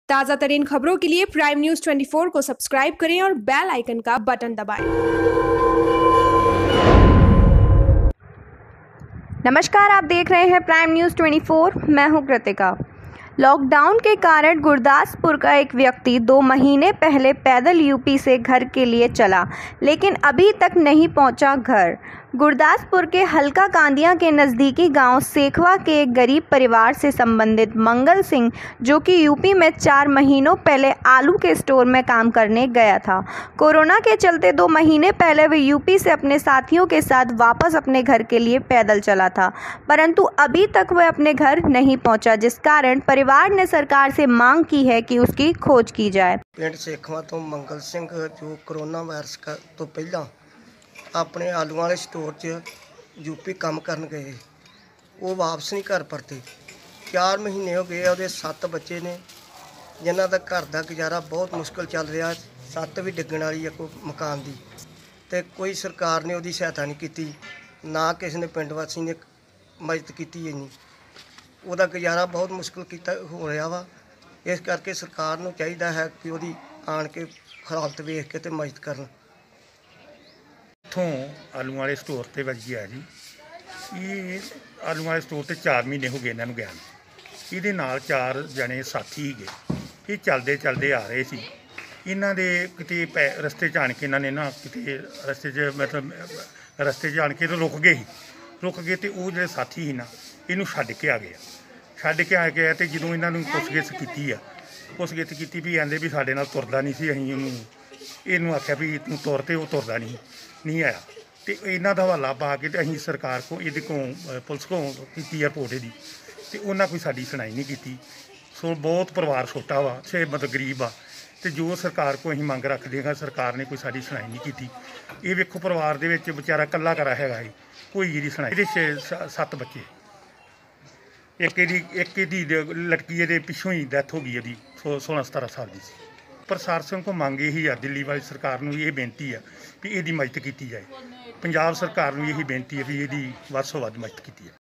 ताज़ा तरीन खबरों के लिए प्राइम न्यूज़ 24 को सब्सक्राइब करें और बेल आइकन का बटन दबाएं। नमस्कार, आप देख रहे हैं प्राइम न्यूज़ 24। मैं हूं कृतिका। लॉकडाउन के कारण गुरदासपुर का एक व्यक्ति 2 महीने पहले पैदल यूपी से घर के लिए चला, लेकिन अभी तक नहीं पहुंचा घर। गुरदासपुर के हल्का कांदिया के नज़दीकी गांव सेखवा के एक गरीब परिवार से संबंधित मंगल सिंह, जो कि यूपी में 4 महीनों पहले आलू के स्टोर में काम करने गया था। कोरोना के चलते 2 महीने पहले वह यूपी से अपने साथियों के साथ वापस अपने घर के लिए पैदल चला था, परंतु अभी तक वह अपने घर नहीं पहुंचा, जिस कारण परिवार ने सरकार से मांग की है कि उसकी खोज की जाए। पिंड सेखवा तो मंगल सिंह जो कोरोना वायरस तो पहला अपने आलू वाले स्टोर 'ਚ यूपी काम करन गए, वो वापस नहीं घर परते। 4 महीने हो गए, ਉਹਦੇ 7 ਬੱਚੇ ਨੇ ਜਿਨ੍ਹਾਂ ਦਾ घर का गुजारा बहुत मुश्किल चल रहा। छत भी डिगण वाली है कोई मकान की, तो कोई सरकार ने उसकी सहायता नहीं की, ना किसी ने पिंड वासी ने मदद की। इन्नी ਉਹਦਾ गुजारा बहुत मुश्किल किया हो रहा वा। इस करके सरकार ਨੂੰ ਚਾਹੀਦਾ है कि ਉਹਦੀ आन के हालत वेख के ते मदद करन। इत्थों आलू वाले स्टोर ते वज गया जी। ये आलू वाले स्टोर ते 4 महीने हो गए इन्हों गया। ये 4 जने साथी ही गए, ये चलते चलते आ रहे सी। इन्हों दे किते रस्ते च आन के इन्होंने ना किते रस्ते च मतलब रस्ते च आन के तो रुक गए तो वो जो साथी ही ना इनू छड्ड के आ गया। छड्ड के आ गया तो जो इन्होंने पुछगिछ की भी आंदे भी साडे नाल तुरदा नहीं सी। असीं इनू आख्या भी तू तुर, तो वो तुरदा नहीं आया। तो इन्हों का हवाला पा के असीं सरकार को ये पुलिस को की रिपोर्ट दी, तो उन्होंने कोई साडी सुनाई नहीं की। सो बहुत परिवार छोटा वा, मतलब गरीब आ, तो जो सरकार को असीं मंग रखते हैं, सरकार ने कोई साडी सुनाई नहीं की। ये वेखो परिवार दे विच बेचारा कल्ला करा है, कोई जी सुनाई। ये 7 बच्चे, एक लड़की ये पिछों ही डैथ हो गई, 16-17 साल की। प्रशासन को मंग यही है, दिल्ली वाली सरकार को ये बेनती है भी इसकी मदद की जाए। पंजाब सरकार को यही बेनती है भी इसकी वध से वध मदद की जाए।